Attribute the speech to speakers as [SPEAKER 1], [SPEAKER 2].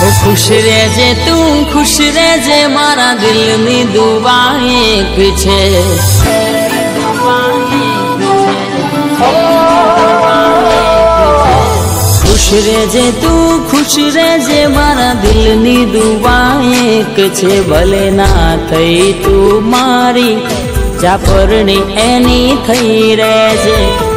[SPEAKER 1] खुश रहजे तू खुश रहजे मारा दिल नी दुआ एक छे। खुश रहजे तू खुश रहजे मारा दिल नी दुआ एक छे। भले ना थई तू मारी जापरनी एनी थई रहजे।